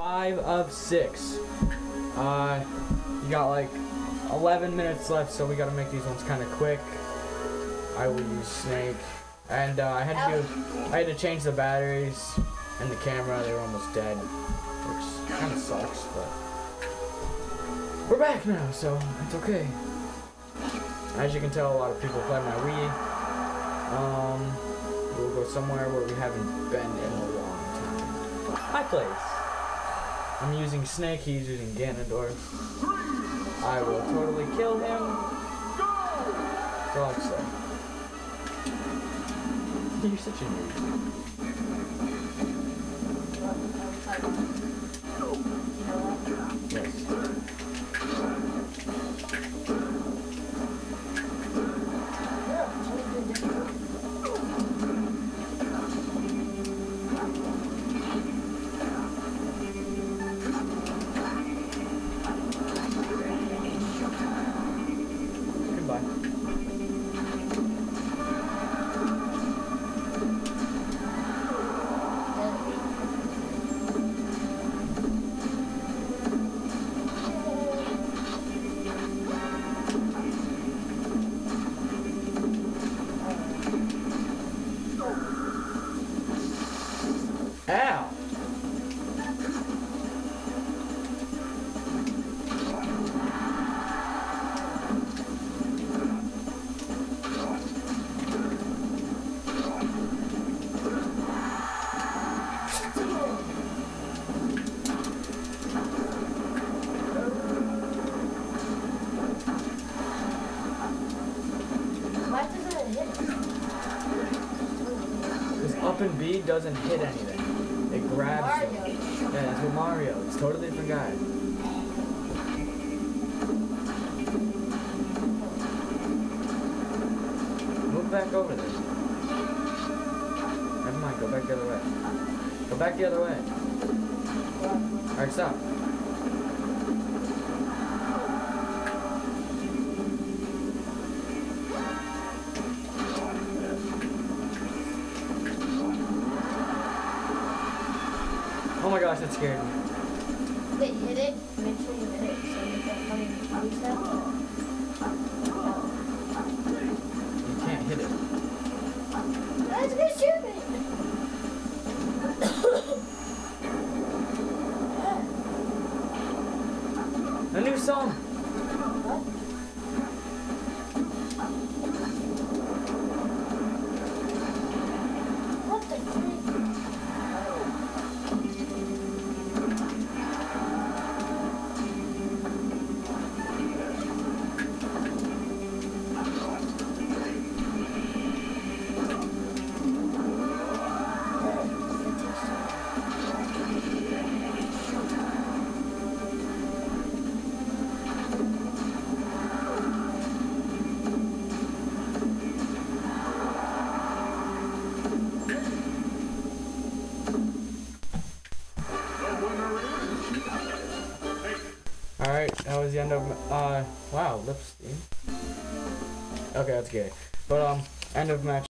5 of 6. You got like 11 minutes left, so we gotta make these ones kind of quick. I will use Snake, and I had to change the batteries and the camera. They were almost dead, which kind of sucks, but we're back now, so it's okay. As you can tell, a lot of people play my Wii. We'll go somewhere where we haven't been in a long time. My place. I'm using Snake, he's using Ganondorf. I will totally kill him. That's all I'm saying. You're such a nerd. Yes. Ow! Why doesn't it hit? Because up and B doesn't hit anything. It grabs Mario. them. Yeah, that's with Mario. It's a totally different guy. Move back over there. Never mind, go back the other way. Go back the other way. Alright, stop. Oh my gosh, that scared me. They hit it, make sure you hit it so you can come in reset. You can't hit it. That's gonna shoot me! A new song! What? What the freak? Alright, that was the end of, wow, lip steam. Okay, that's gay. But, end of match.